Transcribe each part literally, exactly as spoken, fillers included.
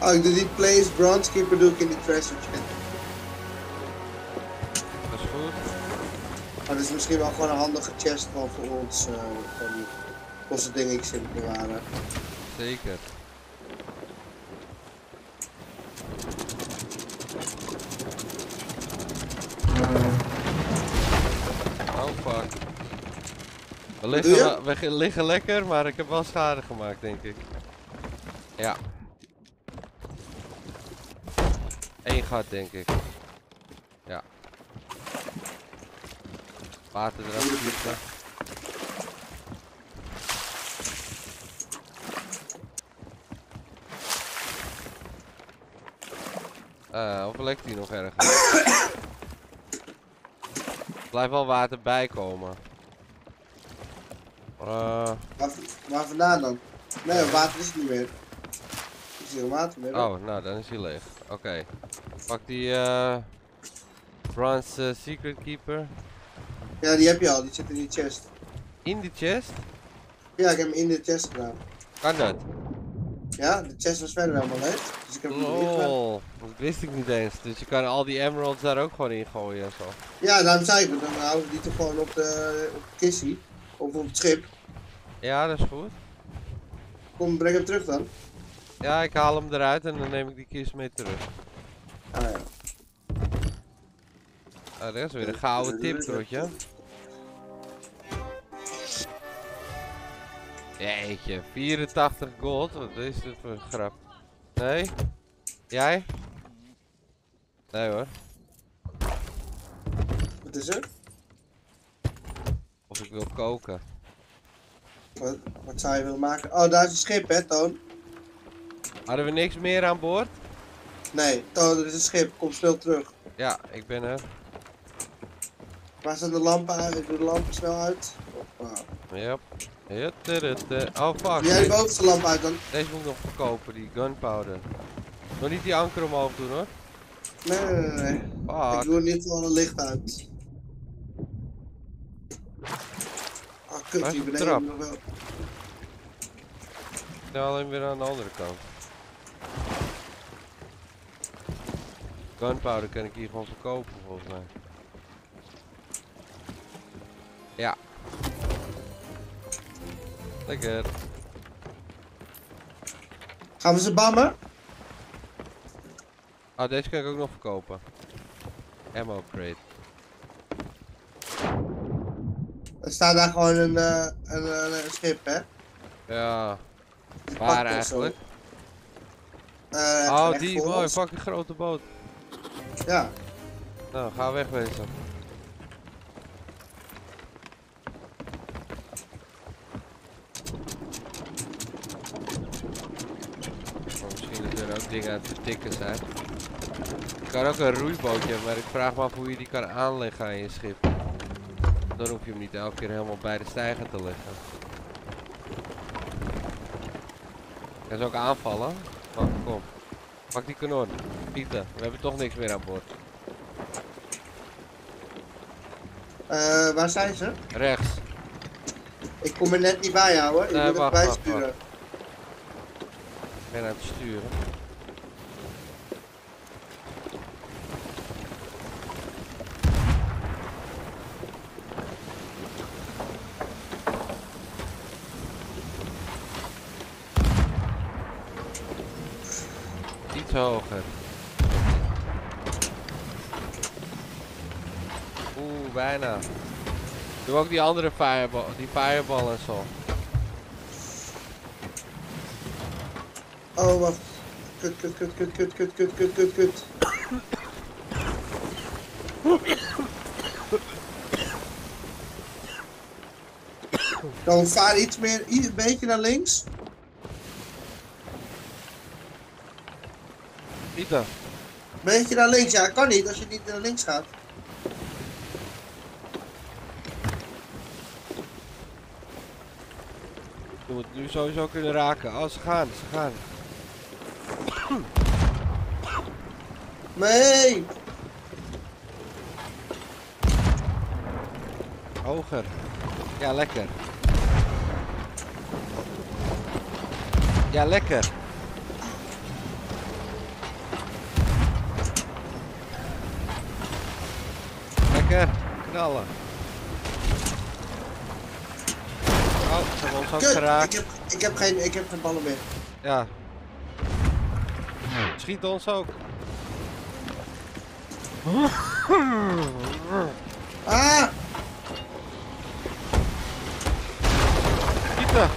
Oh, ik doe die place bronze keeper doe ik in die treasure chest. Dat is goed. Maar dat is misschien wel gewoon een handige chest van voor ons. Uh, van onze dingen in bewaren. Zeker. Oh fuck. We liggen, we liggen lekker, maar ik heb wel schade gemaakt, denk ik. Ja. Eén gat, denk ik. Ja. Water eraf schieten. Uh, of lekt hij nog ergens? Er blijft wel water bij komen. Uh... Waar, waar vandaan dan? Nee, water is het niet meer. Ik zie geen water meer. Oh, nou dan is hij leeg. Oké. Okay. Pak die uh, bronze uh, secret keeper. Ja, die heb je al. Die zit in die chest. In die chest? Ja, ik heb hem in de chest gedaan. Kan dat? Ja, de chest was verder helemaal leeg. Dus ik heb hem oh, dat wist ik niet eens. Dus je kan al die emeralds daar ook gewoon in gooien en zo. Ja, daarom zei ik het. Dan houden we die toch gewoon op de, op de kissie. Of op het schip. Ja, dat is goed. Kom, breng hem terug dan. Ja, ik haal hem eruit en dan neem ik die kist mee terug. Ah ja. Ah, dat is weer een gouden tip, trotje. Jeetje, vierentachtig gold. Wat is dit voor een grap? Nee? Jij? Nee hoor. Wat is er? Of ik wil koken. Wat, wat zou je willen maken? Oh, daar is een schip, hè, Toon? Hadden we niks meer aan boord? Nee, Toon, er is een schip. Kom snel terug. Ja, ik ben er. Waar staan de lampen uit? Ik doe de lampen snel uit. Wow. Yep. Oh fuck. Doe jij de bovenste lamp uit dan? Deze moet ik nog verkopen, die gunpowder. Nog niet die anker omhoog doen hoor. Nee, nee, nee, nee. Fuck. Ik doe in ieder geval een licht uit. Ah, kut, hier beneden nog wel. Ja, alleen weer aan de andere kant. Gunpowder kan ik hier gewoon verkopen volgens mij. Ja. Lekker. Gaan we ze bammen? Ah, deze kan ik ook nog verkopen. Ammo crate. Er staat daar gewoon een, uh, een, een, een schip, hè? Ja. Waar eigenlijk? Uh, oh, die mooi, fucking grote boot. Ja. Nou, ga wegwezen. Oh, misschien dat er ook dingen aan het vertikken zijn. Je kan ook een roeibootje hebben, maar ik vraag me af hoe je die kan aanleggen aan je schip. Dan hoef je hem niet elke keer helemaal bij de steiger te leggen. Kan ze ook aanvallen? Oh, kom. Pak die kanon. Pieten, we hebben toch niks meer aan boord. Uh, waar zijn ze? Rechts. Ik kom er net niet bij houden. Ik nee, moet het bijsturen. Ik ben aan het sturen. Iets hoger. Oeh, bijna. Doe ook die andere fireball, die fireball en zo. Oh, wacht. Kut, kut, kut, kut, kut, kut, kut, kut, kut, kut. Dan vaar iets meer, een beetje naar links. Niet dan. Een beetje naar links, ja, kan niet als je niet naar links gaat. Je moet het nu sowieso kunnen raken. Oh, ze gaan, ze gaan. Nee! Hoger. Ja, lekker. Ja, lekker. Lekker. Knallen. Oh, ze hebben ons ook Kut, geraakt. ik heb, ik heb geen, ik heb geen ballen meer. Ja. Schiet ons ook. Ah! Schieten.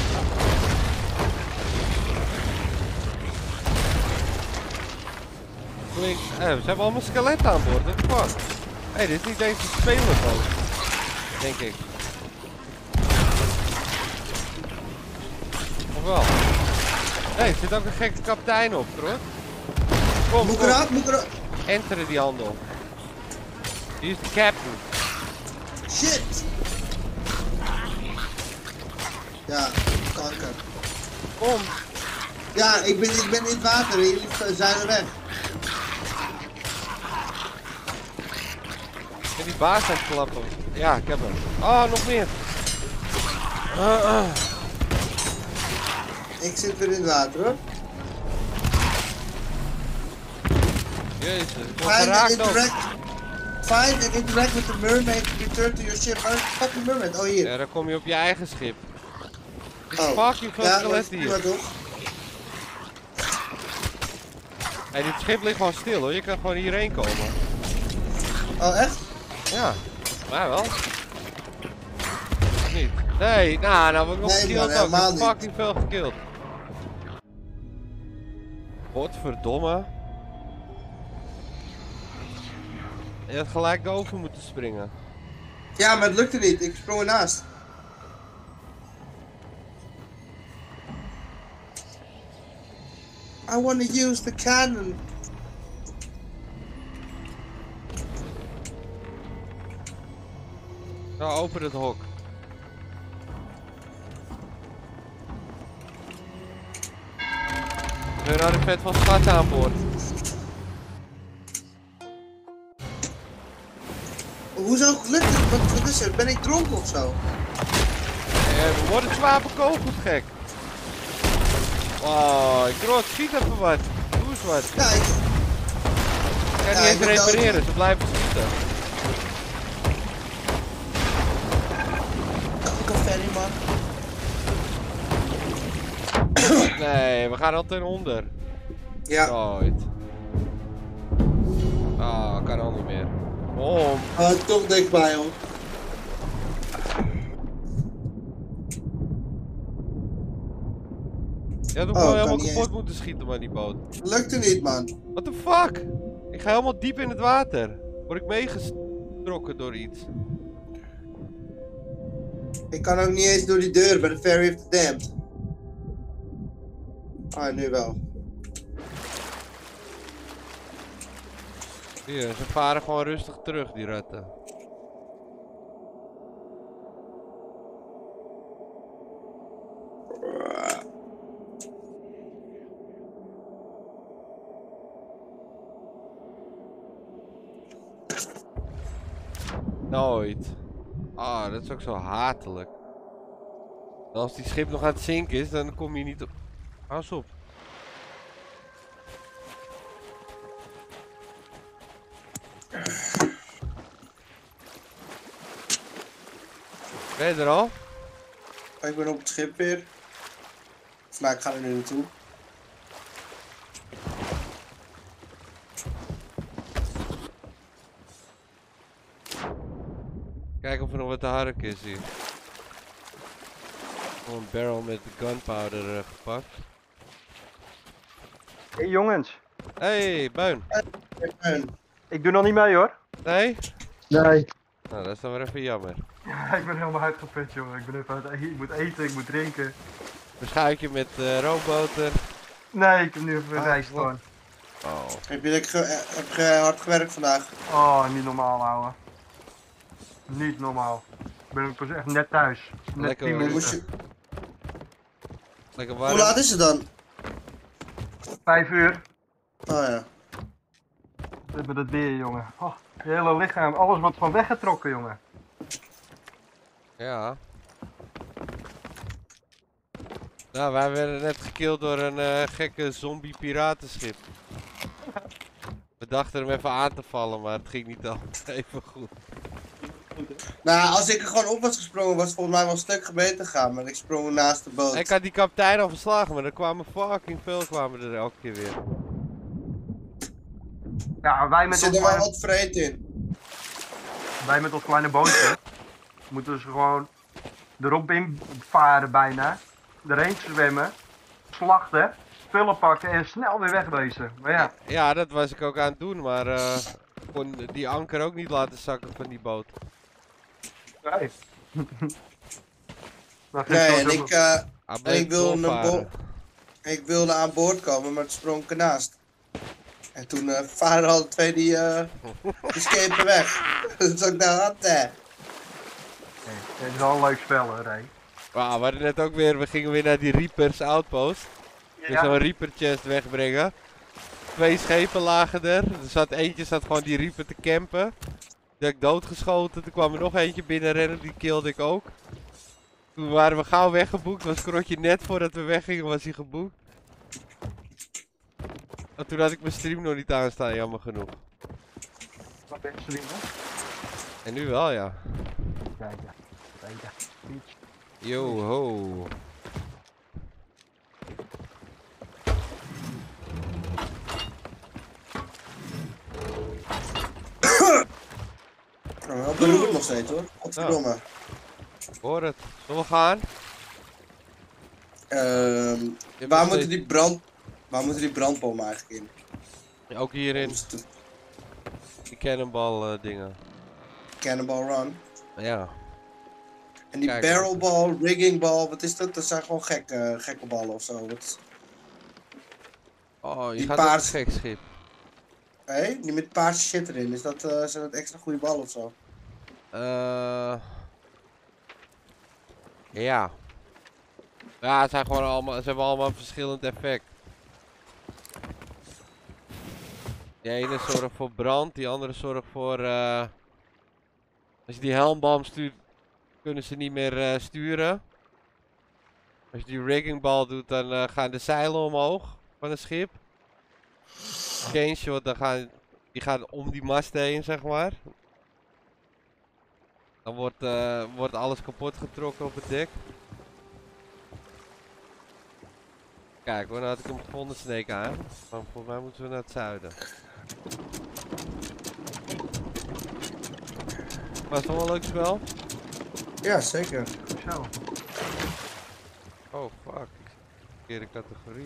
Flink. Eh, we hebben allemaal skeletten aan boord. What the fuck? Hé, hey, dit is niet eens een spelerboot. Denk ik. Of wel? Hé, hey, er zit ook een gekke kapitein op, hoor. Kom, Moet ik kom. eraf? Moet ik eraf? Enteren die handel. Hier is de captain. Shit! Ja, kanker. Kom. Ja, ik ben, ik ben in het water. Jullie zijn er weg. Ik heb die baas aan het klappen. Ja, ik heb hem. Oh, nog meer. Uh, uh. Ik zit weer in het water hoor. Jezus, ik word Find and geraakt ook. interact. Find and interact with the mermaid to return to your ship. Waar is de fucking mermaid? Oh hier. Ja, dan kom je op je eigen schip. Oh. Fucking veel Ja, skeletten maar hier. toch? Hey, dit schip ligt gewoon stil hoor, je kan gewoon hierheen komen. Oh echt? Ja, maar wel. Niet. Nee, nou, nou word ik nog Nee, gekilld man, ook. Ik helemaal heb niet. fucking veel gekilld. Godverdomme. Je had gelijk over moeten springen. Ja, maar het lukte niet. Ik sprong ernaast. I want to use the cannon. Nou, open het hok. We hadden vet van schat aan boord. Hoezo lukt het? Wat, wat is er? Ben ik dronken of zo? Eh, we worden zwaar bekogeld, gek. Wow, ik rood, schiet even wat. Doe eens wat. Ja, ik... Ik kan Ja, niet ik eens ben dood. repareren, ze blijven schieten. Kanker ferry man. Nee, we gaan altijd onder. Ja. Nooit. Ah, kan al niet meer. Om. Oh, toch dichtbij hoor. Je had hem Oh, gewoon kan helemaal niet kapot eens. moeten schieten met die boot. Lukte niet man. What the fuck? Ik ga helemaal diep in het water. Word ik meegetrokken door iets? Ik kan ook niet eens door die deur bij de ferry of the damned. Ah, nu wel. Hier, ze varen gewoon rustig terug, die ratten. Nooit. Ah, dat is ook zo hatelijk. En als die schip nog aan het zinken is, dan kom je niet op. Hou eens op. Ben je er al? Ik ben op het schip weer. Maar ik ga er nu naartoe. Kijk of er nog wat te harken is hier. Gewoon een barrel met gunpowder uh, gepakt. Hey jongens, Hey, Buin. En ik doe nog niet mee hoor. Nee? Nee. Nou, dat is dan weer even jammer. Ja, ik ben helemaal uitgeput jongen. Ik ben even uit eten. Ik moet eten, ik moet drinken. Een schuitje met uh, roomboter. Nee, ik heb nu even Ah, rijst wat? gewoon. Oh. heb je lekker ge eh, heb je hard gewerkt vandaag? Oh, niet normaal ouwe. Niet normaal. Ik ben ook pas echt net thuis. Net Lekker, tien hoor. Moest minuten. je... Lekker Hoe warm. laat is het dan? Vijf uur. Oh ja. We hebben dat weer jongen. Oh, je hele lichaam, alles wordt van weggetrokken jongen. Ja. Nou, wij werden net gekilld door een uh, gekke zombie piratenschip. We dachten hem even aan te vallen, maar het ging niet altijd even goed. Nou, als ik er gewoon op was gesprongen, was het volgens mij wel een stuk beter gegaan, maar ik sprong naast de boot. Ik had die kapitein al verslagen, maar er kwamen fucking veel kwamen er elke keer weer. Ja, wij Er met, zit ons er wel kleine, wat vreed in. wij met ons kleine bootje moeten dus gewoon erop in varen bijna, erheen zwemmen, slachten, spullen pakken en snel weer wegwezen. Maar ja, Ja, dat was ik ook aan het doen, maar eh kon die anker ook niet laten zakken van die boot. nee. Dat vind Nee, ik en sowieso- ik, eh, Hij en bleef ik, wilde een doorvaren. bo ik wilde aan boord komen, maar toen sprong ik ernaast. En toen uh, varen alle twee die, uh, die schepen weg. Dus ik nou had hè. Nee, het is wel een leuk spel hoor, Ray. Wauw, we hadden net ook weer, we gingen weer naar die Reapers outpost. Dus zo'n Ja, Reaper chest wegbrengen. Twee schepen lagen er. Er zat eentje zat gewoon die Reaper te campen. Die had ik doodgeschoten. Toen kwam er nog eentje binnenrennen, die killde ik ook. Toen waren we gauw weggeboekt. Was Krotje net voordat we weggingen, was hij geboekt. En toen had ik mijn stream nog niet aanstaan, jammer genoeg. wat ben je streamen? En nu wel, ja. Kijk, ja. Kijk, ja. Beach. Yo ho. Nou, wel beroerd nog steeds hoor. Godverdomme. Hoor het. Zullen we gaan? Ehm, Je hebt waar nog moeten steeds- die brand... Waar moeten die brandbomen eigenlijk in? Ja, ook hierin, Is het die cannonball eh, dingen. Cannonball Run. Ja. En die Kijk. barrelball, riggingball, wat is dat? Dat zijn gewoon gekke, gekke ballen of zo. Wat is... Oh, je Die gaat paard- op een gek schip. Hé, die met paarse shit erin. Is dat, uh, zijn dat extra goede ballen of zo? Eh. Ja. Ja, het zijn gewoon allemaal, ze hebben allemaal een verschillend effect. Die ene zorgt voor brand, die andere zorgt voor. eh als je die helmbal stuurt, kunnen ze niet meer eh, sturen. Als je die riggingbal doet, dan eh, gaan de zeilen omhoog van het schip. Change shot, dan gaan die gaan om die mast heen, zeg maar. Dan wordt, eh, wordt alles kapot getrokken op het dek. Kijk hoor, nou had ik hem gevonden, Snake aan. Maar volgens mij moeten we naar het zuiden. Was het wel een leuk spel? Ja, zeker. Zo. Oh fuck, verkeerde categorie.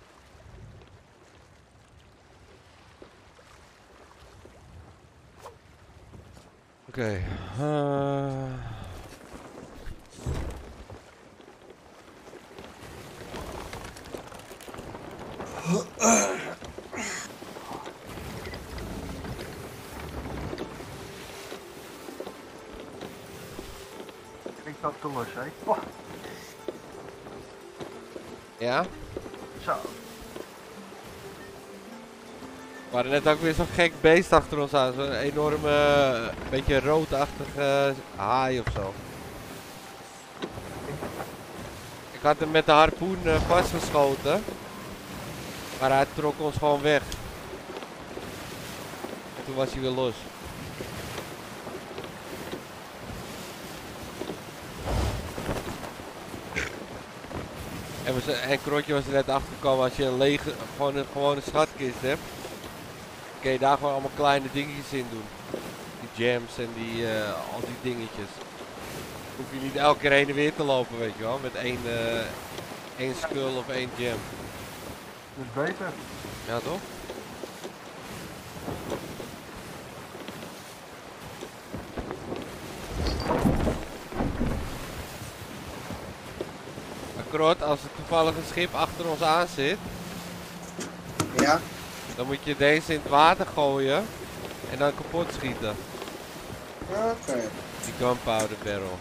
Oké. eh. Ik dat te los, hè. Oh, Ja? zo. We hadden net ook weer zo'n gek beest achter ons aan. Zo'n enorme, eh, beetje roodachtige haai of zo. Ik had hem met de harpoen eh, vastgeschoten. Maar hij trok ons gewoon weg. En toen was hij weer los. En, we zijn- en Krotje was er net achter gekomen, als je een lege, gewoon een gewone schatkist hebt, kun je daar gewoon allemaal kleine dingetjes in doen. Die gems en die, eh, al die dingetjes. Hoef je niet elke keer heen en weer te lopen, weet je wel, met één, eh, één skull of één gem. Dat is beter. Ja toch? Maar Krot, als er toevallig een schip achter ons aan zit, Ja? dan moet je deze in het water gooien en dan kapot schieten. Oké. Die gunpowder barrel.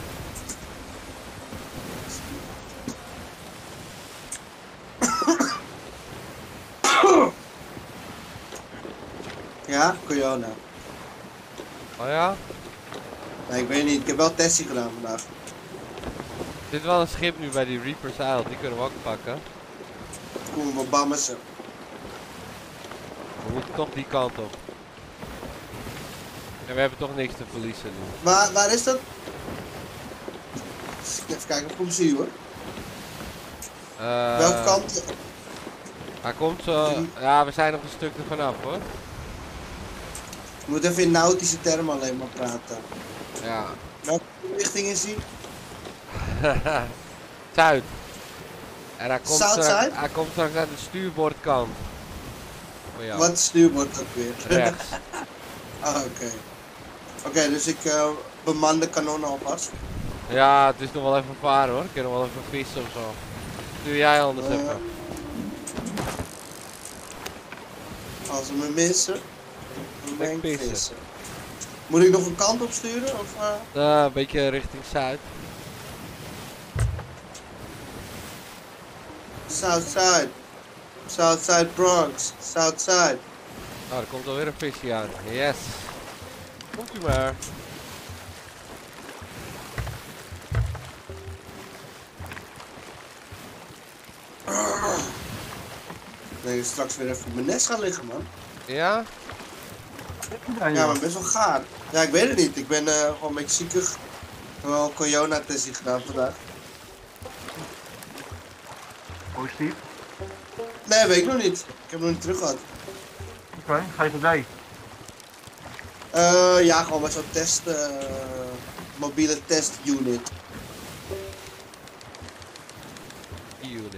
Ja, Koyona. Oh ja? Nee, ik weet niet. Ik heb wel testing gedaan vandaag. Er zit wel een schip nu bij die Reapers Isle, die kunnen we ook pakken. Kom we bammen ze. We moeten toch die kant op. En we hebben toch niks te verliezen nu. Waar, waar is dat? Even kijken of ik hem zie hoor. Uh, Welke kant? Hij komt zo... Ja, we zijn nog een stuk ervan af hoor. Je moet even in nautische termen alleen maar praten. Ja. Welke richting is die? Zuid. En hij komt, South straks, side? hij komt straks aan de stuurboordkant. Voor jou. Wat stuurbord ook weer? Rechts. Ah, oké. Oké, okay, dus ik uh, beman de kanon alvast. Ja, het is nog wel even varen hoor. Ik kan nog wel even vissen of zo. Doe jij anders Uh, even. Als ze me missen, dan ben ik pissen. vissen. Moet ik nog een kant op sturen? Of, uh... Uh, een beetje richting zuid. Southside. Southside Bronx. Southside. Nou, er komt alweer een visje aan. Yes. Komt u maar. Nee, straks weer even op mijn nest gaan liggen, man. Ja? Ja, maar best wel gaar. Ja, ik weet het niet. Ik ben uh, gewoon een beetje ziekig. Ik heb wel een corona-testing gedaan vandaag. Positief? Nee, weet ik nog niet. Ik heb hem nog niet terug gehad. Oké, okay, G G D. Uh, ja, gewoon met zo'n test, uh, mobiele testunit. Unit.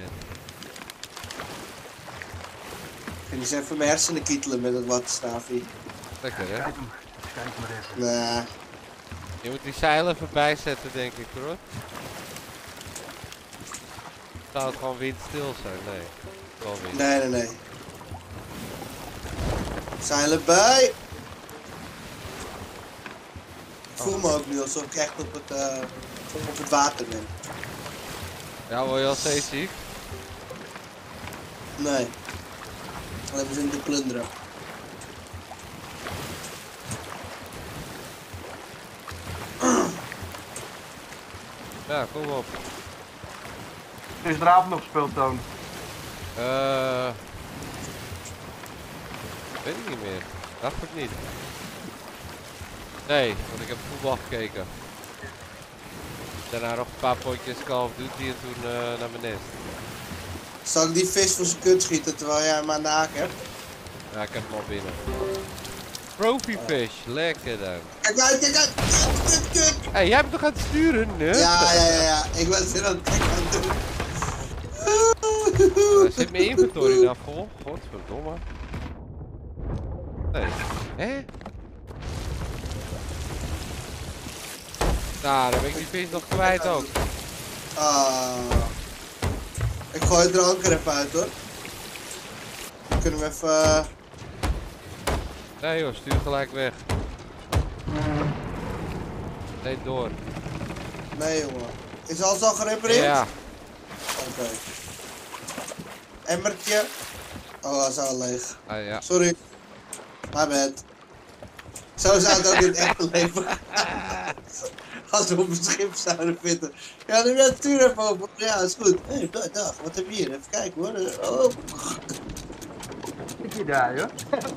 Ik ga eens even mijn hersenen kietelen met het wattenstaafje. Lekker hè? Kijk hem, kijk maar even. Nee. Je moet die zeilen even bijzetten denk ik hoor. Zou het gewoon windstil zijn? Nee. Wel wind. Nee, nee, nee. Zeilen bij! Ik voel me ook nu alsof ik echt op het, uh, op het water ben. Ja, word je al steeds ziek? Nee. Alleen maar zin te plunderen. Ja, kom op. Gisteravond nog gespeeld, Toon. Eh... Weet ik niet meer. Dacht ik niet. Nee, want ik heb voetbal gekeken. Daarna nog een paar potjes Call of Duty en toen uh, naar mijn nest. Zal ik die vis voor zijn kut schieten terwijl jij hem aan de haak hebt? Ja, ik heb hem al binnen. Trophy fish, lekker dan. Kijk uit, kijk uit! Kut, kut! Hé, hey, jij hebt toch aan het sturen, nu? Ja, ja, ja, ja. Ik was er aan het kijk aan het doen. Uh, zit mijn inventory nou vol? Godverdomme. Nee. Hé? Nou, dan ben ik die vis nog kwijt ook. Ah. Ik gooi het er anker even uit hoor. Dan kunnen we even... Uh... Nee joh, stuur gelijk weg. Nee, door. Nee jongen. Is alles al gerepareerd? Ja. Oké. Okay. Emmertje. Oh, dat is al leeg. Ah, ja. Sorry. My bad. Zo zou het ook in het echte leven. Als we op een schip zouden vinden. Ja, neem jij het stuur even op. Ja, is goed. Hé, hey, dag, dag. Wat heb je hier? Even kijken hoor. Oh. Zit je daar, joh?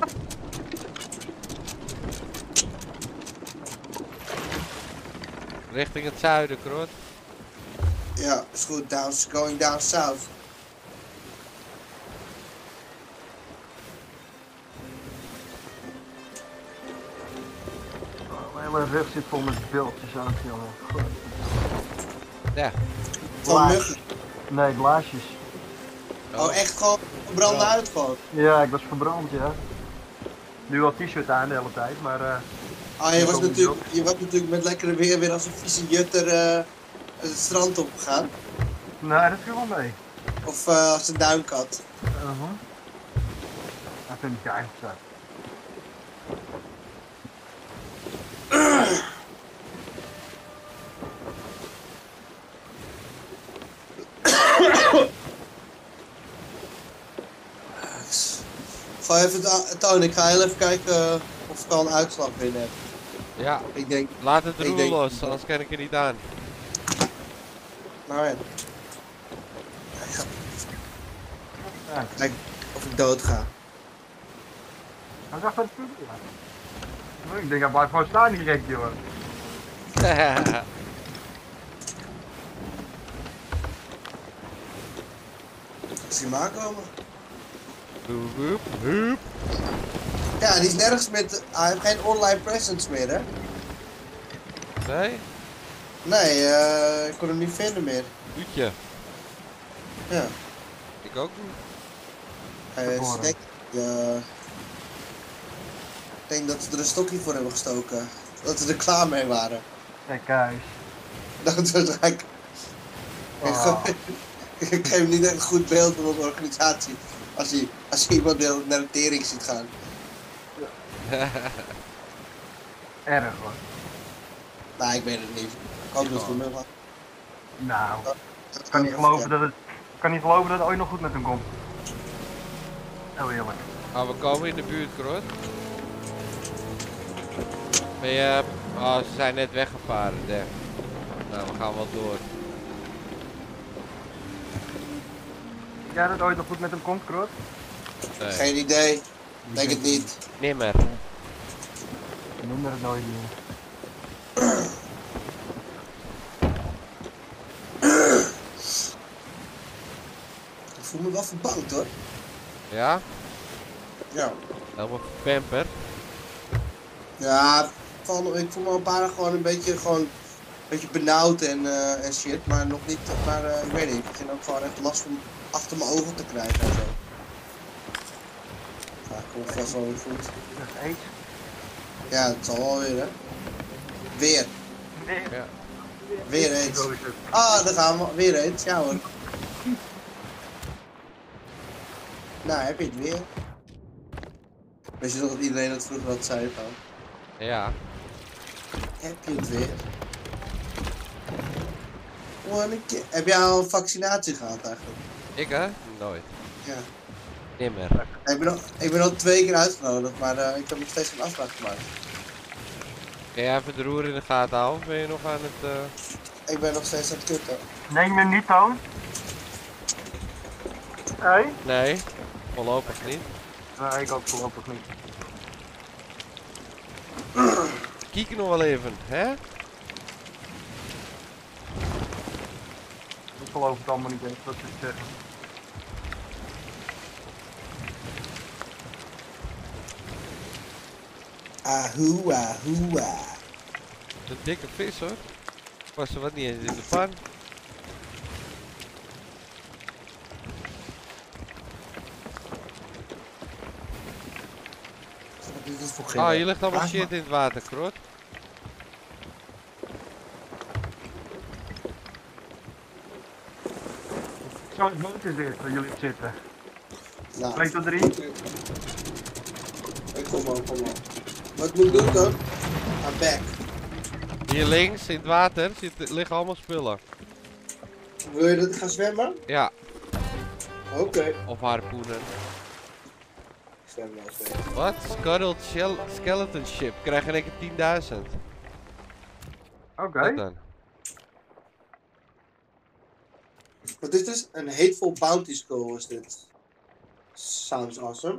Richting het zuiden, Krot. Ja, is goed. Down, going down south. Mijn hele rug zit vol met bultjes aan, jongen. God. Ja. Van muggen. Nee, blaasjes. Oh, echt gewoon branden uit gewoon. Ja, ik was verbrand, ja. Nu al t-shirt aan de hele tijd, maar... Uh, oh, je was, natuurlijk, je was natuurlijk met lekkere weer weer als een vieze jutter uh, het strand opgegaan. Nee, dat viel wel mee. Of uh, als een duinkat. Uh-huh. Dat vind ik eigenlijk zo. Ga even, Toon, ik ga heel even kijken uh, of ik al een uitslag binnen heb. Ja, ik denk, laat het roer denk, los, anders kan ik er niet aan. Nou ja. Kijk of ik dood ga. Hij zag dat ja. Ik denk, hij blijft gewoon staan direct, jongen. Ik zie hem aankomen. Boep, boep, boep. Ja, die is nergens met... Hij heeft geen online presence meer, hè? Nee? Nee, eh, ik kon hem niet vinden meer. Doetje. Ja. Ik ook niet. Hij is Verloren. denk, uh, ik denk dat ze er een stokje voor hebben gestoken. Dat ze er klaar mee waren. Kijk eens. Dat was eigenlijk... Oh. Ik geef hem niet echt een goed beeld van onze organisatie. Als je, als je iemand naar de tering ziet gaan. Erg hoor. Nou, ik weet het niet. Ik hoop dat het goed met gaat. Nou, ik kan niet geloven dat het, ik kan niet geloven dat het ooit nog goed met hem komt. Heel eerlijk. Ah, we komen in de buurt, Krot. Ben je... Oh, ze zijn net weggevaren, daar. Nou, we gaan wel door. Denk jij dat het ooit nog goed met hem komt, Kroot? Nee. Geen idee. Denk het niet. Nimmer. Ik noem het nooit meer. Ik voel me wel verbouwd hoor. Ja? Ja. Helemaal pamper. Ja, van, ik voel me al een paar dagen gewoon een beetje, gewoon, een beetje benauwd en, uh, en shit. Maar nog niet, maar uh, ik weet niet. Ik begin ook gewoon echt last van achter mijn ogen te krijgen en zo. Ja, ik kom vast wel weer goed. Dat is eens. Ja, het zal wel weer hè. Weer. Nee. Ja. Weer eens. Zo is het. Ah, daar gaan we. Weer eens. Ja hoor. Nou, heb je het weer. Weet je toch dat iedereen dat vroeger had zei van? Ja. Heb je het weer? Gewoon een keer. Heb jij al een vaccinatie gehad eigenlijk? Ik hè? Nooit. Ja. Nimmer. Ik ben al, ik ben al twee keer uitgenodigd, maar uh, ik heb nog steeds geen afspraak gemaakt. Kun jij even de roer in de gaten houden? Of ben je nog aan het... Uh... Ik ben nog steeds aan het kutten. Neem je niet, Toon? Hé? Nee. Voorlopig niet. Nee, ik ook voorlopig niet. Kieken nog wel even, hè? Ik geloof het allemaal niet eens wat ze zeggen. Ahoe, ahoe. Een dikke vis hoor. Was er wat niet eens in de pan. Dit is voor Ah, je ligt allemaal Ah, shit in het water, Krot. Zo'n boot is dit waar jullie op zitten. Nou, twee tot drie. ik kom op, kom op. Wat moet ik doen dan? I'm back. Hier links in het water zit, liggen allemaal spullen. Wil je dat ik ga zwemmen? Ja, Oké. Okay. of harpoenen. Ik zwem wel steeds. Wat? Scuttled shell skeleton ship. Krijg in één keer tienduizend. Oké. Wat dan? Wat is dus? Een Hateful Bounty Skull is dit. Sounds awesome.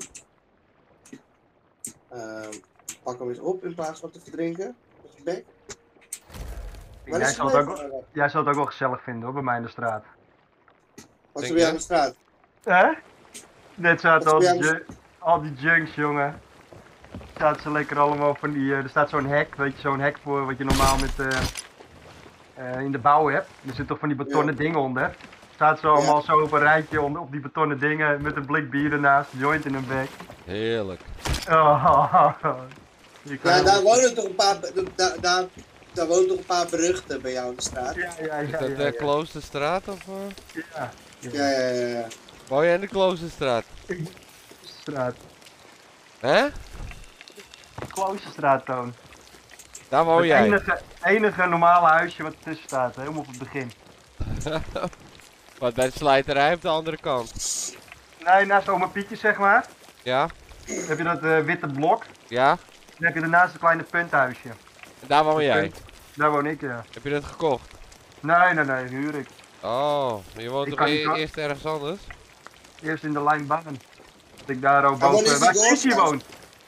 Uh, pak hem eens op in plaats van te verdrinken. Met je bek. Waar Jij is zal, het het ook, leven? wel- jij zal het ook wel gezellig vinden hoor, bij mij in de straat. Wat is Denk er bij jou je? aan de straat? Hè? Net zaten al Wat is die, bij ju- al die junks, jongen. Zaten ze lekker allemaal van die, eh, er staat zo'n hek, weet je, zo'n hek voor wat je normaal met, eh, eh, in de bouw hebt. Er zitten toch van die betonnen Ja. dingen onder. Zaten ze allemaal zo op een rijtje onder, op die betonnen dingen met een blik bier ernaast, joint in hun bek. Heerlijk. Oh, je kan Ja, heel- daar wonen toch een paar, daar, daar, daar wonen toch een paar beruchten bij jou in de straat? Ja, ja, Is ja, dat ja, de ja. Kloosterstraat of... Uh... Ja, ja. Ja, ja, ja, ja. Woon jij in de Kloosterstraat? Straat. Hè? Kloosterstraat, Toon. Daar woon Het jij. enige, enige normale huisje wat ertussen staat, helemaal op het begin. Wat bij de slijterij op de andere kant. Nee, naast oma Pietje zeg maar, Ja? heb je dat eh, witte blok. Ja? Dan heb je daarnaast een kleine punthuisje. En daar woon jij. Daar woon ik, ja. Heb je dat gekocht? Nee, nee, nee, huur ik. Oh, je woont Ik toch kan e- niet wa- eerst ergens anders? Eerst in de lijnbaan. Dat ik daar ook Maar wanneer boven, is waar die Sissy doorgegaan? woont.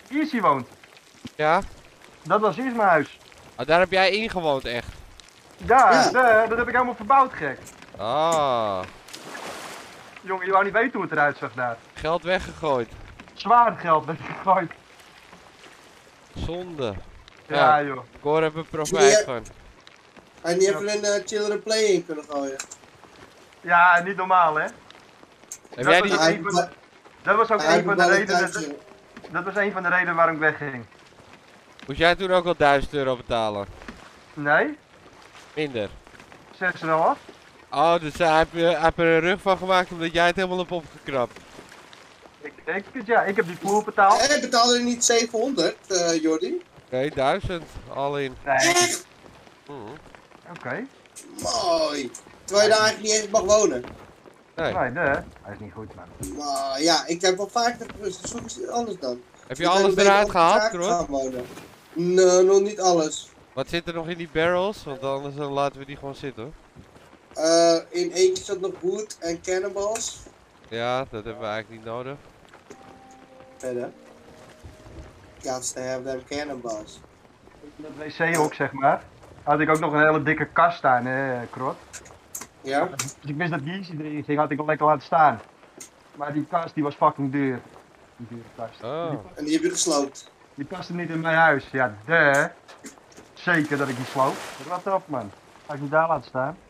Easy woont. Ja? Dat was eerst mijn huis. Oh, daar heb jij ingewoond echt. Ja, Ja. de- dat heb ik helemaal verbouwd, gek. Ah, Jongen, je wou niet weten hoe het eruit zag daar. geld weggegooid. Zwaar geld werd gegooid. Zonde. Ja, Ja. joh. Ik hoor even profijt Ja. van. Had je niet even een uh, children play in kunnen gooien? Ja, niet normaal, hè. Heb Dat jij was die... ook een van de, dat was ook Hij een van de heeft een redenen. tijdje. Dat was een van de redenen waarom ik wegging. Moest jij toen ook al duizend euro betalen? Nee? Minder. Zes en half? Oh, dus hij heeft, hij heeft er een rug van gemaakt omdat jij het helemaal hebt opgeknapt. Ik denk het, ja. Ik heb die vloer betaald. Hé, betaalde je niet zevenhonderd, uh, Jordi? Nee, duizend. Al in. Nee. Echt? Mhm. Oké. Mooi. Terwijl je daar eigenlijk niet eens mag wonen. Nee. Nee, de. Hij is niet goed, man. Maar ja, ik heb wel vaak dat zoek eens iets anders dan. Heb Ik je alles ben een beetje eruit op de gehaald, zaak Krot? gaan wonen. Nee, nog niet alles. Wat zit er nog in die barrels? Want anders dan laten we die gewoon zitten hoor. Uh, in eentje zat nog wood en cannonballs. Ja, dat hebben we eigenlijk niet nodig. Verder. Gots to have them cannonballs. Dat wc-hok, zeg maar. Had ik ook nog een hele dikke kast staan, hè, Krot. Ja? Dus ik wist dat die easy erin ging, had ik al lekker laten staan. Maar die kast die was fucking duur. Die dure kast. Oh. Die, En die heb je gesloopt. die paste niet in mijn huis. Ja, de. Zeker dat ik die sloop. Wat op, man. Ga ik die daar laten staan?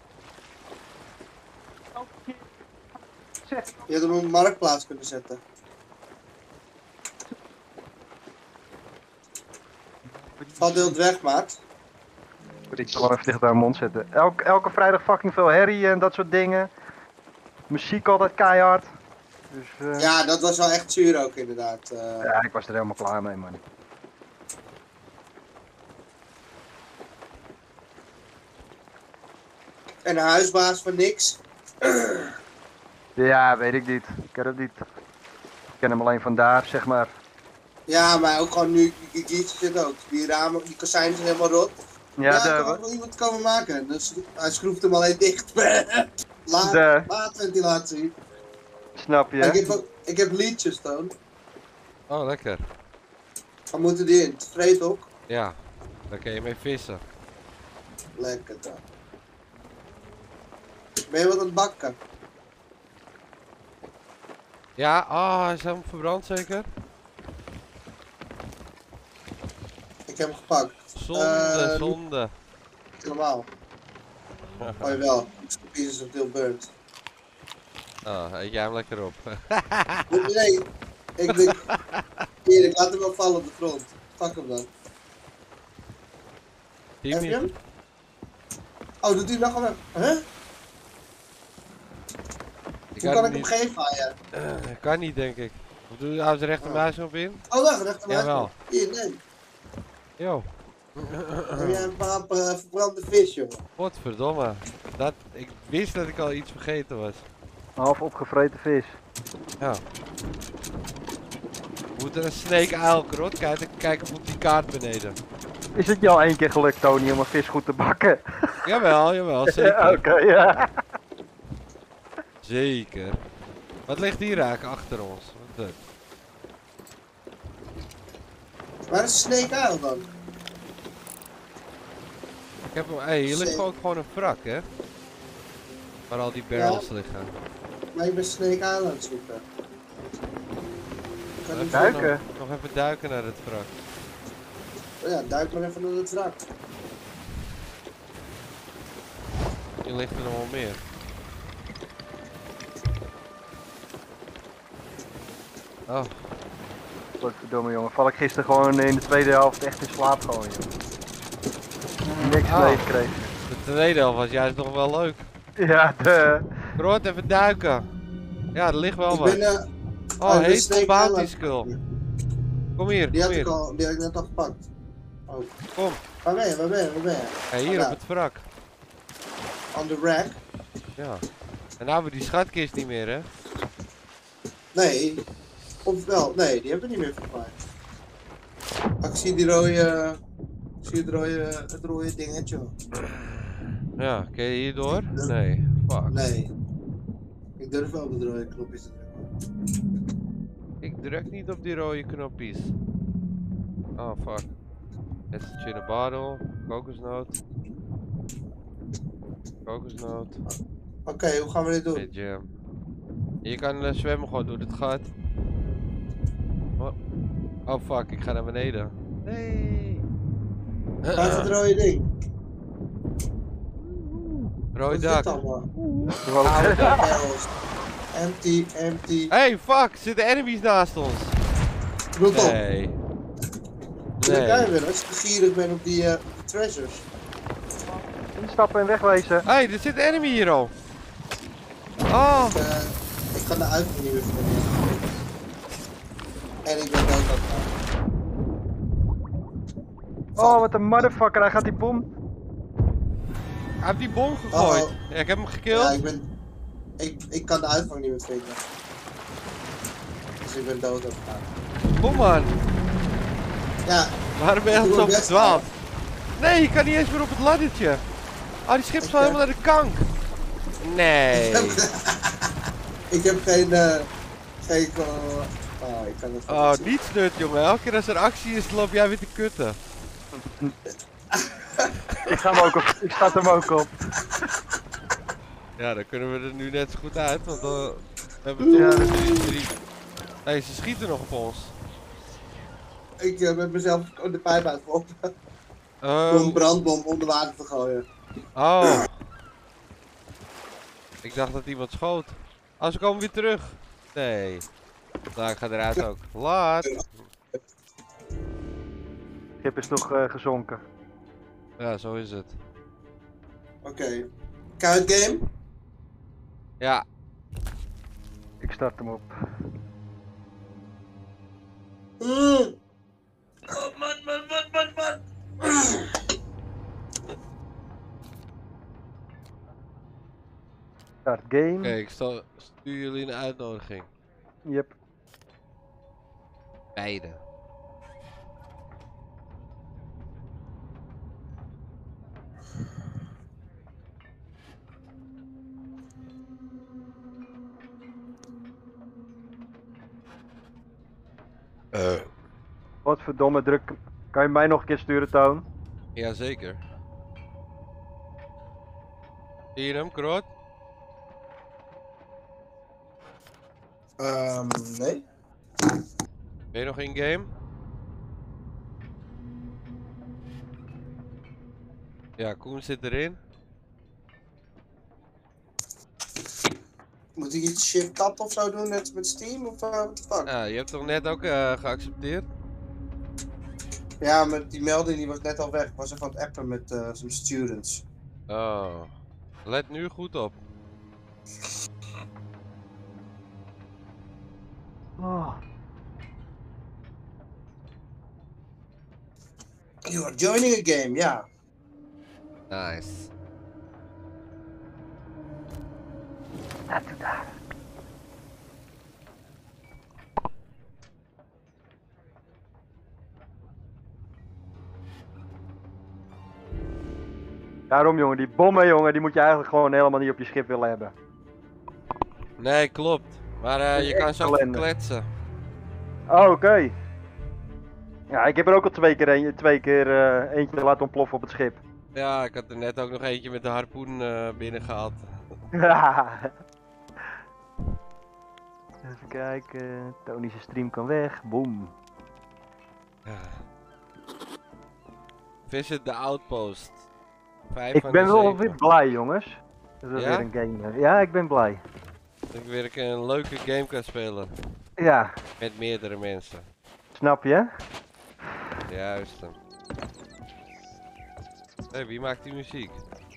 Zeg. Je had hem op een marktplaats kunnen zetten. Valt heel weg, maat. Ik zal hem even dicht bij mijn mond zetten. Elke, elke vrijdag fucking veel herrie en dat soort dingen. Muziek altijd keihard. Dus, eh, Ja, dat was wel echt zuur ook inderdaad. Uh, ja, ik was er helemaal klaar mee, man. En een huisbaas van niks. Ja, weet ik niet. Ik ken het niet. Ik ken hem alleen vandaar, zeg maar. Ja, maar ook gewoon nu, die die zit ook. Die ramen, die kozijnen zijn helemaal rot. Ja, Ja, de, er kan wel iemand komen maken. Dus hij schroeft hem alleen dicht. Laat, De. laat ventilatie. snap je? Ik heb, ook- ik heb liedjes, Toon. Oh, lekker. Waar moeten die in? Het vreethok? Ja, daar kun je mee vissen. Lekker dan. Ben je wat aan het bakken? Ja, oh, hij is helemaal verbrand zeker? Ik heb hem gepakt. Zonde, Ehm. zonde. Helemaal. Oh jawel. Pieces of still burnt. Oh, eet jij hem lekker op. Nee, nee. Ik denk... Hier, ik laat hem wel vallen op de grond. Pak hem dan. Die Heb je niet. hem? Oh, doet hij nog wel. Huh? Ik Hoe kan kan ik hem hem geven aan je? niet. Uh, kan niet, denk ik. Of doe je de rechtermuis op in? Oh, wacht, rechter maar. Jawel. Hier, neem. Yo. Heb jij een paar uh, verbrande vis, jongen? Godverdomme. Dat, ik wist dat ik al iets vergeten was. Half opgevreten vis. Ja. We moeten een Snake Isle, Krot. Kijk, kijk even op die kaart beneden. Is het jou één keer gelukt, Tony, om een vis goed te bakken? Jawel, jawel, zeker. Ja, oké, ja. Zeker. Wat ligt hier eigenlijk achter ons? Wat leuk. Waar is Snake Isle dan? Ik heb hem, hey, hier ligt Zeker. ook gewoon een wrak, hè? Waar al die barrels liggen. Maar ik ben Snake Isle aan het zoeken. Ik kan Even niet Duiken. Nog, nog even duiken naar het wrak. vinden. Ja, duik maar even naar het wrak. Hier ligt er nog wel meer. Oh, Godverdomme, jongen. Val ik gisteren gewoon in de tweede helft echt in slaap gewoon, jongen. Niks Oh. leeg kreeg. de tweede helft was juist nog wel leuk. Ja, de. Krot, even duiken. Ja, er ligt wel Ik wat. ben... eh, Oh, oh, de heet Snake Bounty Island. Skull. Kom hier, Die kom had ik hier. al, die had ik net al gepakt. Oh. Kom. Waar ben je, waar ben je, waar ben je? Ja, hier Oh, op het wrak. On the rack? Ja. En nou hebben we die schatkist niet meer, hè? Nee. Of wel, nee, die hebben we niet meer verpaard. Oh, ik zie die rode... Ik zie het rode, het rode dingetje. Ja, kun je hier door? Nee. Fuck. Nee. Ik durf wel op het rode knopje te drukken. Ik druk niet op die rode knopjes. Oh fuck. Message in a bottle. Kokosnoot. Kokosnoot. Oké, okay, hoe gaan we dit doen? Hey, jam. Je kan uh, zwemmen gewoon door het gat. Oh. Oh fuck, ik ga naar beneden. Nee. Waar is het rode ding? Rode dak. Empty, empty. Hey, fuck, zitten enemies naast ons? Roep op. Nee. Nee. Kijk weer, als je gierig bent op die, uh, op die treasures. Instappen en wegwezen. Hey, er zit een enemy hier al. Oh. Ik, uh, ik kan de uitgang niet meer vinden. En ik ben dood aan het. Oh, wat een motherfucker, hij gaat die bom. Hij heeft die bom gegooid. Oh, oh. Ja, ik heb hem gekilld. Ja, ik ben... Ik, ik kan de uitgang niet meer vinden. Dus ik ben dood aan het gaan. Kom man. Ja. Waarom ben je zo verdwaald? Nee, je kan niet eens meer op het laddertje. Oh, die schip is wel helemaal naar de kank. Nee. Ik heb, ik heb geen... Uh, geen... Uh, oh, ik kan het Oh, niets nut jongen. Elke keer als er actie is, loop jij weer te kutten. Ik ga hem ook op. Ik sta hem ook op. Ja, dan kunnen we er nu net zo goed uit, want dan we hebben we toch drie, drie. Nee, ze schieten nog op ons. Ik uh, ben mezelf de pijp uitgelopen. Um, Om een brandbom onder water te gooien. Oh. Ik dacht dat iemand schoot. Oh, ze komen weer terug. Nee. Nou, ik ga eruit ook. Laat. Het schip is toch uh, gezonken. Ja, zo is het. Oké. Okay. Card game? Ja. Ik start hem op. Mm. Oh man, man, man, man, man. Start game. Oké, okay, ik stel, stuur jullie een uitnodiging. Yep. Beide. Uh. Wat verdomme druk. Kan je mij nog een keer sturen, Toon? Jazeker. Zie je hem, Kroot? Um, nee. Ben je nog in game? Ja, Koen zit erin. Moet ik iets shift tab of zo doen, net met Steam of uh, what the fuck? Ja, je hebt toch net ook uh, geaccepteerd? Ja, maar die melding die was net al weg. Ik was even aan het appen met uh, some students. Oh. Let nu goed op. Oh. You are joining a game, ja. Nice. Dat doe daar. Daarom jongen, die bommen jongen, die moet je eigenlijk gewoon helemaal niet op je schip willen hebben. Nee, klopt. Maar uh, je kan zo goed kletsen. Oh, oké. Okay. Ja, ik heb er ook al twee keer, een, twee keer uh, eentje laten ontploffen op het schip. Ja, ik had er net ook nog eentje met de harpoen uh, binnengehaald. Even kijken, Tony's stream kan weg, boom. Ja. Visit the outpost. Vijf ik van ben de wel zeven. weer blij jongens. Dat is Ja? weer een game. Ja, ik ben blij. Dat ik weer een leuke game kan spelen. Ja. Met meerdere mensen. Snap je? Juist. Hé, hey, wie maakt die muziek?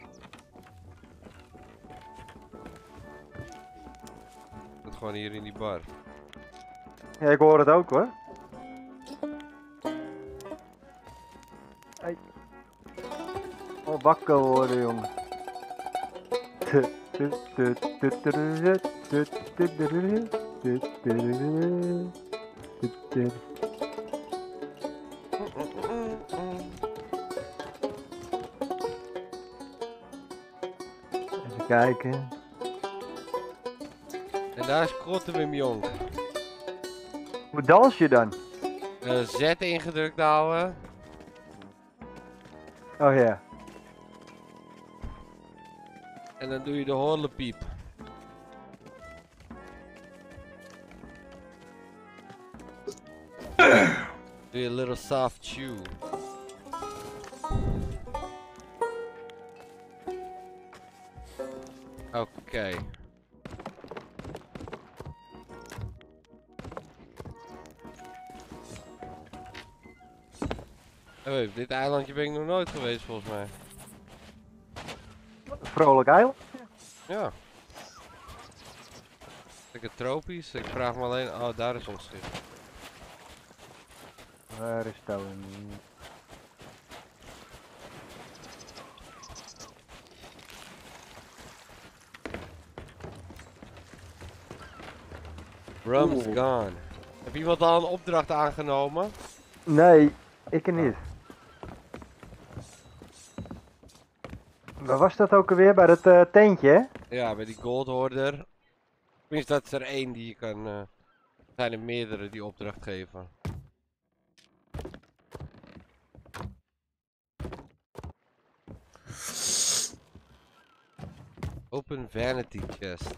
Dat gewoon hier in die bar. Ja, ik hoor het ook hoor. Hey. Oh, wakker worden jongen. Even kijken. En daar is Krotte Wim Jong. Hoe dans je dan? Uh, Z ingedrukt houden. Oh ja. En dan doe je de horlepiep. Doe je een little soft chew. Oké. Okay. Oh, op dit eilandje ben ik nog nooit geweest volgens mij. Vrolijk eiland. Ja. Lekker tropisch. Ik vraag me alleen. Oh, daar is ons schip. Waar is Toon? Rum's gone. Heb iemand al een opdracht aangenomen? Nee, ik er niet. Waar was dat ook alweer? Bij dat uh, tentje, hè? Ja, bij die Gold Hoarder. Tenminste, dat is er één die je kan... Uh, er zijn er meerdere die opdracht geven. Open vanity chest.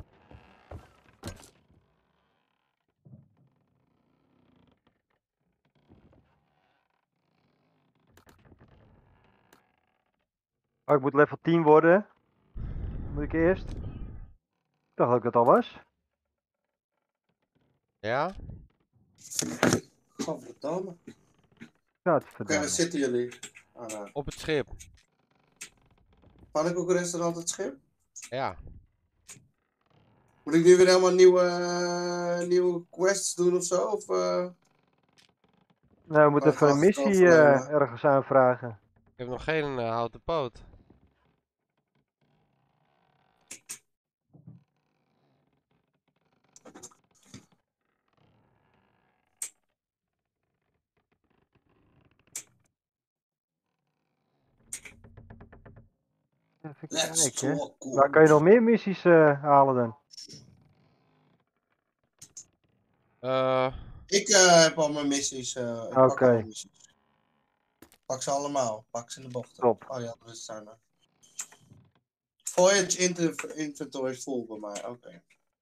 Oh, ik moet level tien worden. Moet ik eerst? Ik dacht dat ik dat al was. Ja? Godverdomme. Ja, het Oké, verdamme. waar zitten jullie? Ah, nou. Op het schip. Pannenkoekenrestaurant het schip? Ja. Moet ik nu weer helemaal nieuwe, uh, nieuwe quests doen of zo? Of, uh... Nou, we moeten Oh, even een wacht, missie wacht, uh, wacht. ergens aanvragen. Ik heb nog geen uh, houten poot. Even Let's kijken. talk. Waar kan je nog meer missies uh, halen dan? Uh, Ik uh, heb al mijn missies. Uh, ik pak Oké. al mijn missies. Pak ze allemaal. Pak ze in de bochten. Top. Oh ja, dat is zijn er. Voyage inter- inventory is full bij mij. Oké. Okay.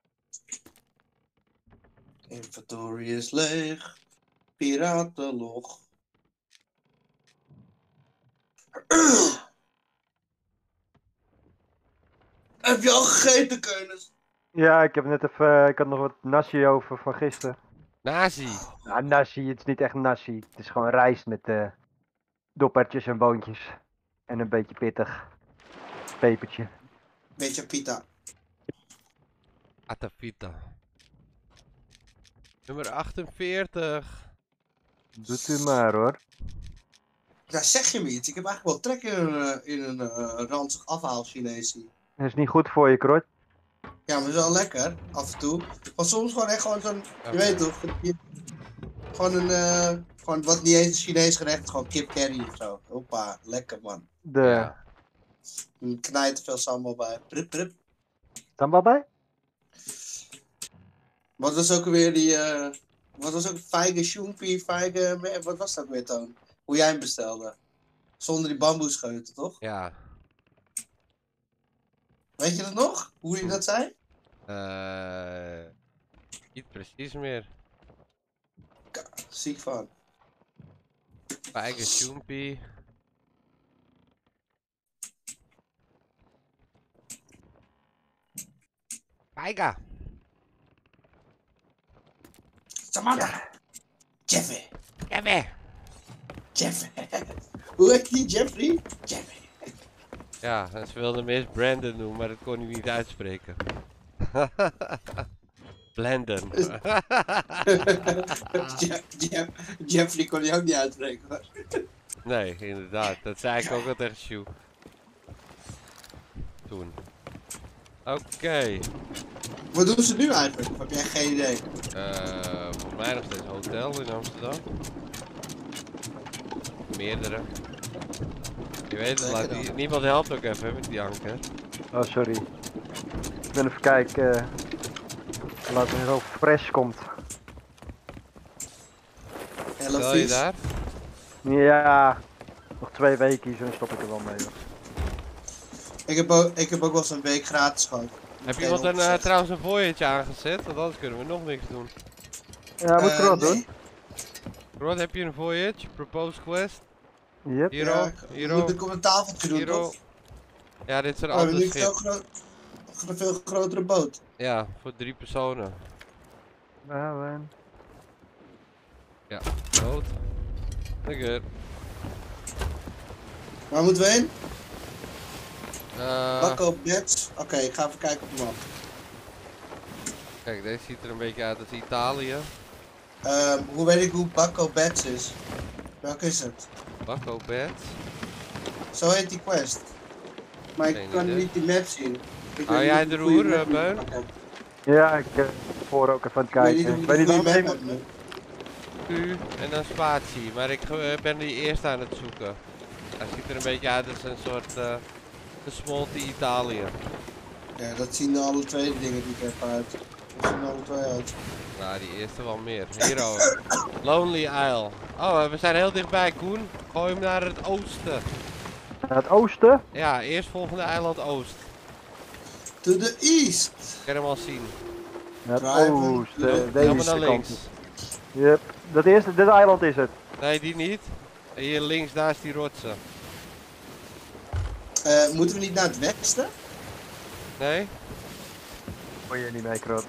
Inventory is leeg. Piratenlog. Heb je al gegeten, Keunis? Ja, ik heb net even, uh, ik had nog wat nasi over van gisteren. Nazi. Nou, nasi, het is niet echt nasi. Het is gewoon rijst met uh, doppertjes en boontjes. En een beetje pittig. Pepertje. Beetje pita. Atapita. Nummer achtenveertig. Doet u maar hoor. Daar zeg je me iets. Ik heb eigenlijk wel trek in een, in een uh, ranzig afhaal Chineesie. Dat is niet goed voor je, Krot. Ja, maar het is wel lekker, af en toe. Maar soms gewoon echt gewoon zo'n, je weet toch, je, gewoon een, uh, gewoon wat niet eens een Chinees gerecht, gewoon kip curry of zo. Hoppa, lekker man. De Ja. Er knijt er veel sambal bij. Prup, prup. sambal bij? Wat was ook weer die, uh, wat was ook feige shoempie, feige, wat was dat weer, Toon? Hoe jij hem bestelde. Zonder die bamboescheuten, toch? Ja. Weet je dat nog? Hoe je dat zei? Uh, niet precies meer. Ka ziek van. Eigen Shoempie. Paiga. Samantha. Jeffy. Jeffy. Jeffy. Hoe heet die? Jeffrey? Jeffy. Ja, en ze wilden hem eerst Brandon noemen, maar dat kon hij niet uitspreken. Blanden. Jeff, Jeff, Jeffrey kon hij ook niet uitspreken hoor. Nee, inderdaad. Dat zei ik ook al tegen Sjoe. Toen. Oké. Okay. Wat doen ze nu eigenlijk? Of heb jij geen idee? Uh, volgens mij nog steeds hotel in Amsterdam. Meerdere. Je weet het, laat die, niemand helpt ook even met die anker. Oh, sorry. Ik ben even kijken. Uh, laat er zo fresh komt. Stel je vies. daar? Ja, nog twee weken zo dan stop ik er wel mee. Hoor. Ik heb ook, ik heb ook wel eens een week gratis gehad. Heb Meteen iemand een, eh, opgezet. trouwens een voyage aangezet? Want anders kunnen we nog niks doen. Ja, moet ik Eh, er wat nee. doen? Rod, heb je een voyage? Propose quest? Yep. Hero? Ja, ik Hero? moet ik op een tafeltje doen, Hero? toch? Ja, dit is een Oh, we hebben ander nu een veel, schip. gro een veel grotere boot. Ja, voor drie personen. Ja, man. Ja, dood. Lekker. Waar moeten we heen? Eh, Bakko Bets. Oké, ik ga even kijken op de map. kijk, deze ziet er een beetje uit als Italië. Ehm, hoe weet ik hoe Bakko Bets is? Welke is het? Bakko bed. Zo heet die quest. Maar ik Geen kan idee. niet die map zien. Ik Hou weet jij niet de of ik een roer, goede eh, map Beun? heb. Ja, ik heb voor ook even aan het Ik weet niet kijken. of Ik ik weet een niet goede waarom map ik heb. nu. U en dan spatie. Maar ik eh, ben die eerst aan het zoeken. Hij ziet er een beetje uit als een soort uh, gesmolten Italië. Ja, dat zien alle twee dingen die ik heb uit. Dat zien alle twee uit. Nou, die eerste wel meer. Hero. Lonely Isle. Oh, we zijn heel dichtbij, Koen. Gooi hem naar het oosten. naar het oosten. Ja, eerst volgende eiland Oost. To the east. Ik kan hem al zien. Naar het Driven. oosten. Helemaal Deze naar kant. links. Yep. Dat eerste, dit eiland is het. Nee, die niet. Hier links, daar is die rotsen. Eh, moeten we niet naar het westen? Nee? Hoor je niet mee, Krot.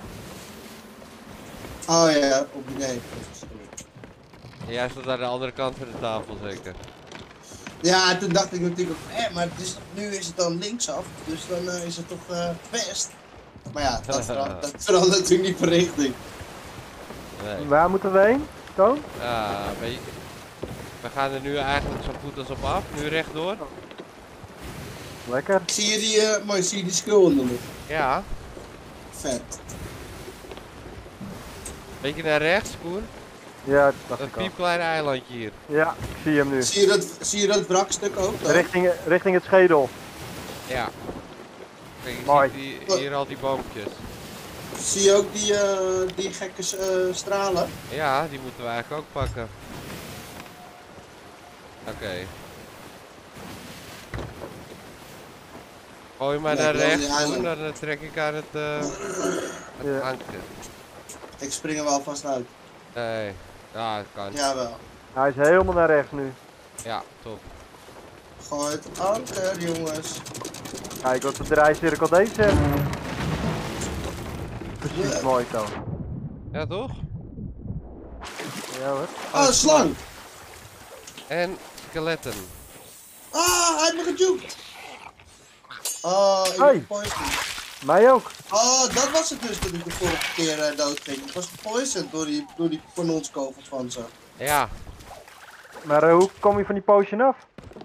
Oh ja, op nee. En jij staat aan de andere kant van de tafel zeker. Ja, toen dacht ik natuurlijk, eh, maar het is, nu is het dan linksaf, dus dan eh, is het toch eh, west. Maar ja, dat verandert, dat verandert natuurlijk niet van richting. Nee. Waar moeten we heen, Toon? Ja, weet je, we gaan er nu eigenlijk zo goed als op af. Nu rechtdoor. Lekker. Zie je die, eh mooi, zie je die skull in de lucht? Ja. Vet. Beetje naar rechts, Koen. Ja, dat dacht Dat ik al. piepkleine eilandje hier. Ja, ik zie hem nu. Zie je dat, zie je dat wrakstuk ook dan? Richting, richting het schedel. Ja. Kijk, je Mooi. ziet die, hier al die boompjes. Zie je ook die, eh, die gekke eh, stralen? Ja, die moeten we eigenlijk ook pakken. Oké. Gooi maar Ja, naar ik wil die rechts, Koen, eiland. dan eh, trek ik aan het, uh, het Ja. anker. Ik spring er wel vast uit. Nee. Ja, dat kan. Ja, Jawel. Hij is helemaal naar rechts nu. top. Gooi het anker, jongens. Kijk wat de draaicirkel deze heeft. Precies, Ja. mooi Toon. Ja, toch? Ja hoor. Oh, een slang! En skeletten. Ah, hij heeft me gejukt! Oh, ik Hey. ben gepoisoned. Mij ook. Oh, dat was het dus toen ik de vorige keer uh, dood ging. Ik was gepoisoned door die, door die kanonskogel van ze. Ja. Maar uh, hoe kom je van die potion af?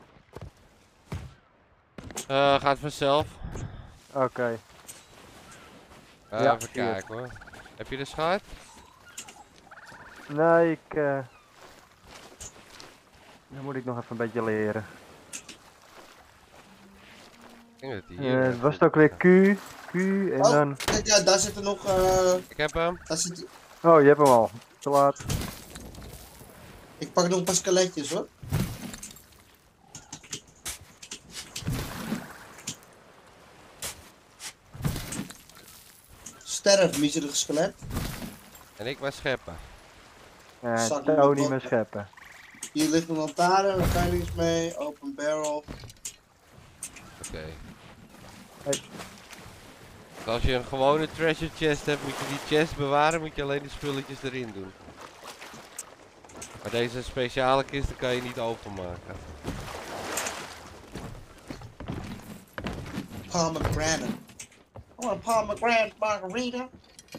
Uh, gaat vanzelf. Oké. Okay. Uh, Ja, even zie het. kijken hoor. Heb je de schaart? Nee, ik... Uh... Dan moet ik nog even een beetje leren. Ik denk dat die Uh, hier het was het ook weer Q, Q en Oh, dan... kijk, ja, daar zitten nog, eh Ik heb hem. daar zit, Oh, je hebt hem al. Te laat. ik pak nog een paar skeletjes hoor. Sterf, miserig skelet. En ik maar scheppen. Uh, Zak Tony niet mijn scheppen. Hier ligt een lantaarn, daar kan je niks mee. Open barrel. Oké. Hey. Dus als je een gewone treasure chest hebt, moet je die chest bewaren, moet je alleen de spulletjes erin doen. Maar deze speciale kisten kan je niet openmaken. Pomegranate. I want a pomegranate margarita.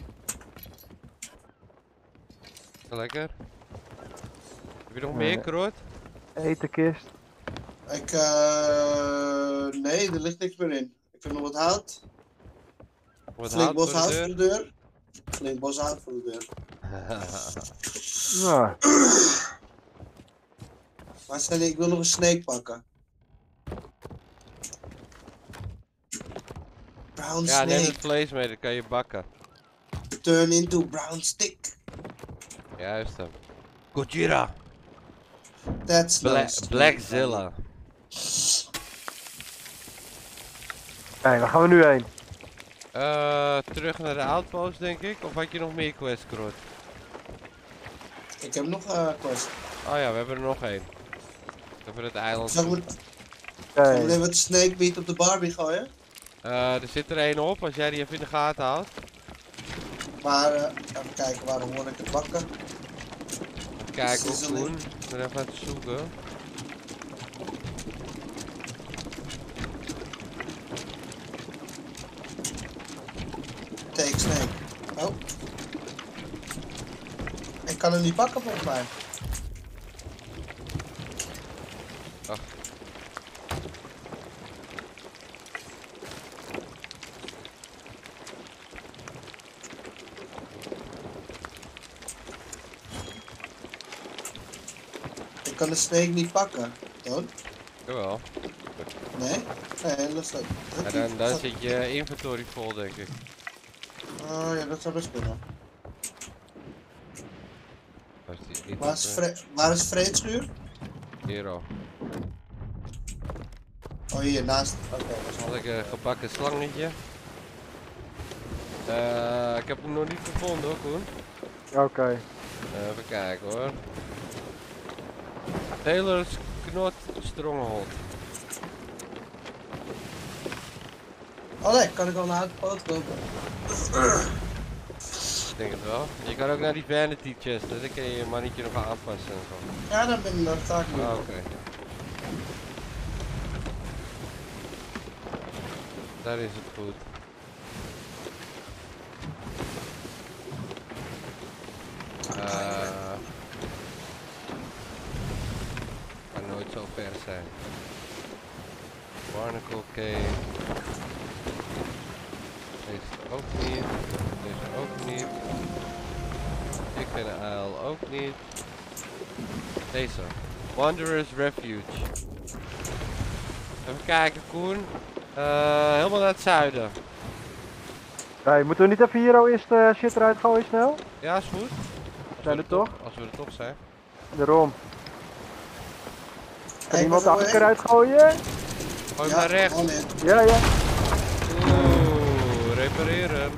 Lekker. Heb je nog Nee. meer, Kroot? Etenkist. Ik, eh nee, er ligt niks meer in. Ik vind nog wat hout. Wat Flink hout bos voor hout de voor de deur? deur. Flink bos hout voor de deur. Nou, Maar stel, ik wil nog een snake pakken. Brown Ja, neem het snake. vlees mee, dat kan je bakken. Turn into brown stick. Juist hem. Gojira! That's Bla nice. Blackzilla. Hé, waar gaan we nu heen? Uh, terug naar de outpost denk ik. Of had je nog meer quests, Krot? Ik heb nog uh, quest. Oh ja, we hebben er nog één. Over het eiland. Zal ik Hey. even wat snake meat op de Barbie gooien? Uh, er zit er één op, als jij die even in de gaten houdt. Maar uh, even kijken, waarom hoor ik het bakken? Even kijken op Sizzling. Koen. Ik ben even aan het zoeken. Take snake. Oh. Ik kan hem niet pakken volgens mij. Ach. Ik kan de snake niet pakken. Toon? Jawel. Nee? Nee, dat is dat. En dan, dan zit je inventory vol denk ik. Oh ja, dat zou best kunnen. Waar is die? Niet Waar is, op, vre waar is vreedschuur? eh, Hier al. Oh hier, naast. Oké, dat is wel. Lekker gebakken slangetje. Uh, ik heb hem nog niet gevonden hoor, Koen. Oké. Okay. Uh, even kijken hoor. Taylor's Knot Stronghold. Oh nee, kan ik al naar het poot lopen? Ik denk het wel. Je kan ook naar die vanity chest, hè? Dan kun je je mannetje nog aanpassen en zo. Ja, dan ben dat ga ik nu. Ah, oké. Okay. Daar is het goed. Uh, kan nooit zo ver zijn. Barnacle Cave. Deze ook niet. Deze ook niet. Chicken Isle ook niet. Deze. Wanderer's Refuge. Even kijken, Koen. Uh, helemaal naar het zuiden. Hey, moeten we niet even hier al eerst uh, shit eruit gooien snel? Ja, is goed. Zijn er toch? Als we er toch zijn. Daarom. Kan Hey, iemand de waar wil anker je uitgooien? Gooi Ja, maar rechts. all in. Ja, ja. Oeh, repareren.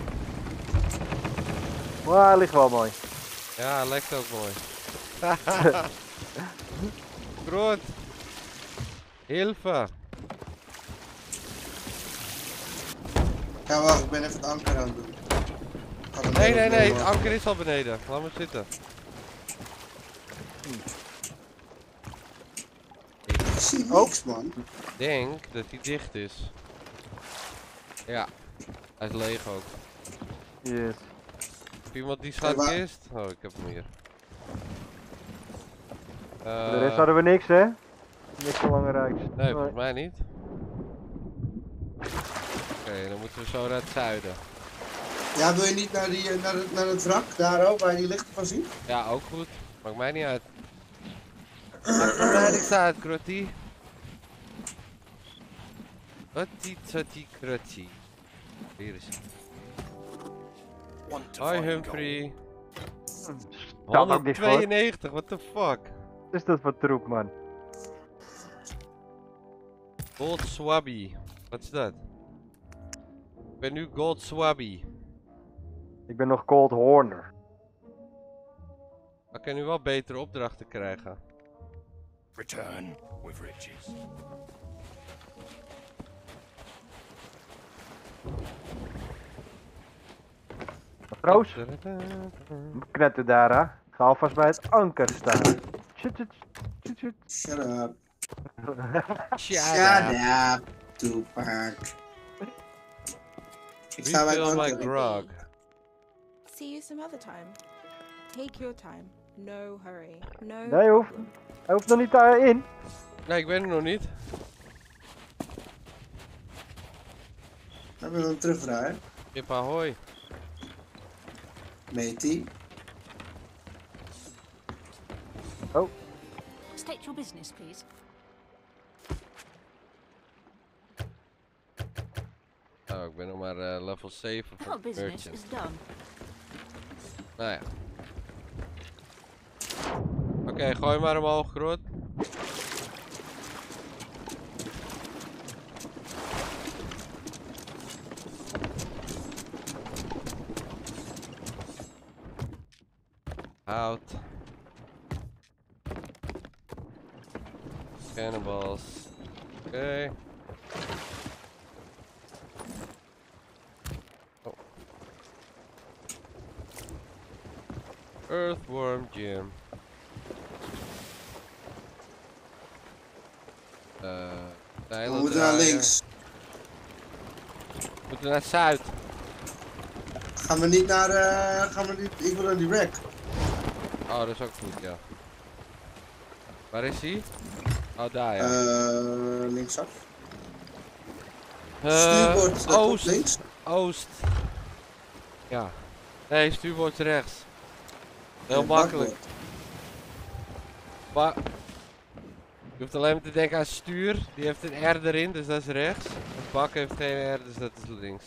Maar hij ligt wel mooi. Ja, lijkt ook mooi. Groot. Hilfe. Ja, wacht, ik ben even het anker aan het doen. Kan hem Nee, even nee, nee, opnemen. het anker is al beneden. Laat me zitten. Ik zie Oh. niks, man. Ik denk dat hij dicht is. Ja, hij is leeg ook. Yes. Heb iemand die Hey, waar- schatkist? Oh, ik heb hem hier. Uh, De rest hadden we niks, hè? Niks belangrijks. Nee, volgens mij niet. Oké, okay, dan moeten we zo naar het zuiden. Ja, wil je niet naar, die, eh, naar, het, naar het wrak, daar ook, waar je die lichten van ziet? Ja, ook goed. Maakt mij niet uit. Maakt mij niks uit, Krotty. Krotty, Krotty, Krotty. Hier is hij. Hoi Humphrey. Staat ook niks voor. honderdtweeënnegentig, what the fuck? Wat is dat voor troep, man? Gold Swabby. Wat is dat? Ik ben nu Gold Swabby. Ik ben nog Cold Horner. Maar ik kan nu wel betere opdrachten krijgen. Return with riches. Roos, knetter daar, hè? Ga alvast bij het anker staan. Shit, shit, shit, shit. Shut up. Shut Shut up. up, Tupac. Ik sta bij het Refill my anker. grog. See you some other time. Take your time. No hurry. No Nee, hoeft. problem. Hij hoeft nog niet uh, in. Nee, ik ben er nog niet. Dan willen we hem terugdraaien. Kip ahoy. Matey. State your business, please. Oh, ik ben nog maar uh, level zeven Our van business merchant. is done. Nou ja. Oké, okay, gooi maar omhoog, Groot. Hout. Cannonballs. Oké. Okay. Oh. Earthworm Jim. Uh, We moeten naar links. We moeten naar zuid. Gaan we niet naar, uh, gaan we niet, ik wil naar die wreck. Oh, dat is ook goed, ja. Waar is hij? Oh, daar ja. Uh, linksaf. Uh, Stuurboord staat op oost. links. Oost. Ja. Nee, stuurboord rechts. Heel Ja, makkelijk. bakboord. Ba Je hoeft alleen maar te denken aan stuur. Die heeft een R erin, dus dat is rechts. Het bak heeft geen R, dus dat is links.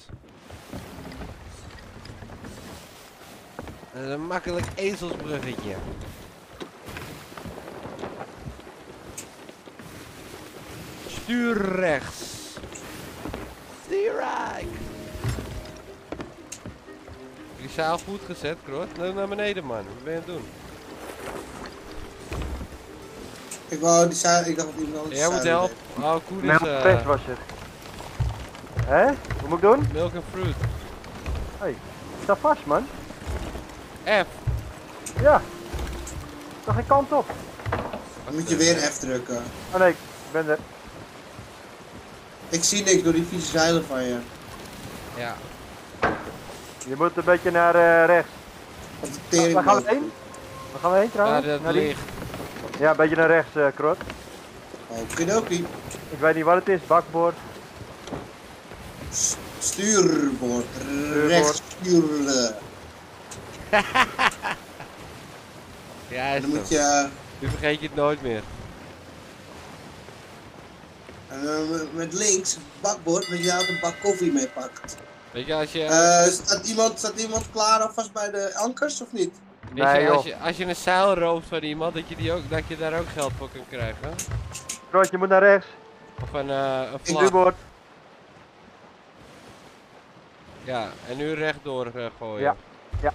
Dat is een makkelijk ezelsbruggetje. Stuur rechts. Stuur right. Die zaal goed gezet, Krot. Nou, naar beneden, man. Wat ben je aan het doen? Ik wou die zuid, ik dacht dat iemand anders Jij moet zuiden helpen. deed. Oh, Koen is Milk uh, fresh was het. Hé? Wat moet ik doen? milk and fruit. Hey, sta vast man. F. Ja. Nog geen kant op. Dan moet je weer F drukken. Oh nee, ik ben er. Ik zie niks door die vieze zeilen van je. Ja. Je moet een beetje naar uh, rechts. Op de Waar tering. gaan we heen? Waar gaan we heen Daar trouwens? dat Naar die? ligt. Ja, een beetje naar rechts, uh, Krot. Okidoki. Ik weet niet wat het is, bakboord. S- Stuurboord. Rechts sturen. Ja, is Dan moet toch. je Nu vergeet je het nooit meer. uh, met links bakboord, dat je altijd een bak koffie mee pakt. Weet je, als je, Uh, staat, iemand, staat iemand klaar alvast bij de ankers of niet? weet Nee, je, als, joh. je als je een zeil rooft van iemand, dat je, die ook, dat je daar ook geld voor kunt krijgen. Krot, je moet naar rechts. Of een, uh, een vlag. Stuurboord. Ja, en nu rechtdoor uh, gooien. Ja. Ja.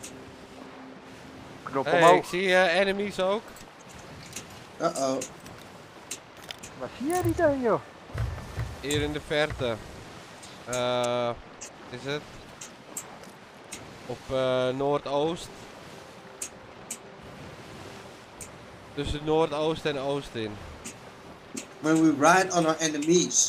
Knop Hey, omhoog. ik zie uh, enemies ook. Uh oh. Waar zie jij die dan, joh? Hier in de verte. Uh, is het? Op uh, noordoost. Tussen noordoost en oost in. When we ride on our enemies.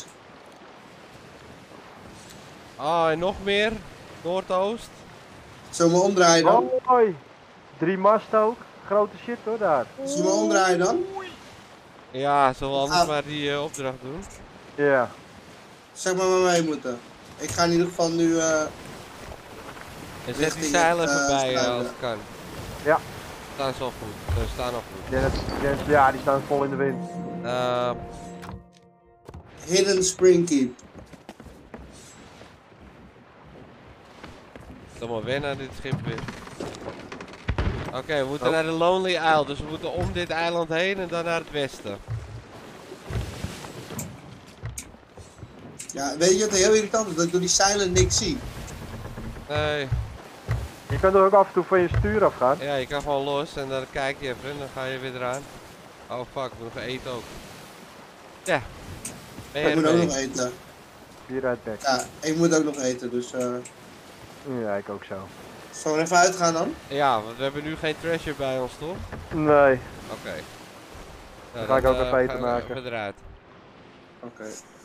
Ah, en nog meer. Noordoost. Zullen we omdraaien dan? Hoi. Drie masten ook. Grote shit hoor daar. Zullen we omdraaien dan? Ja, zullen we anders Ah. maar die uh, opdracht doen? Ja. Zeg maar waar wij moeten. Ik ga in ieder geval nu uh, En zet die richting zeilen het, even uh, bij uh, zuiden. als het kan. Ja. Staan ze al goed. Ze staan al goed. Ik denk dat- ik denk dat- Ja, die staan vol in de wind. Uh, Hidden Spring Keep. dan maar wennen aan dit schip weer. Oké, we moeten Oh. naar de Lonely Isle, dus we moeten om dit eiland heen en dan naar het westen. Ja, weet je wat heel irritant is? Dat ik door die zeilen niks zie. Nee, Je kunt er ook af en toe van je stuur afgaan. ja, je kan gewoon los en dan kijk je even en dan ga je weer eraan. Oh fuck, we moeten nog eten ook. Ja. Ben je Ik moet ook ermee? nog eten. Hier uit bek. Ja, ik moet ook nog eten, dus uh, Ja, ik ook zo. zullen we even uitgaan dan? Ja, want we hebben nu geen treasure bij ons, toch? Nee. Oké. Nou, Dan ga ik ook eh, even eten gaan we maken. even eruit. Oké.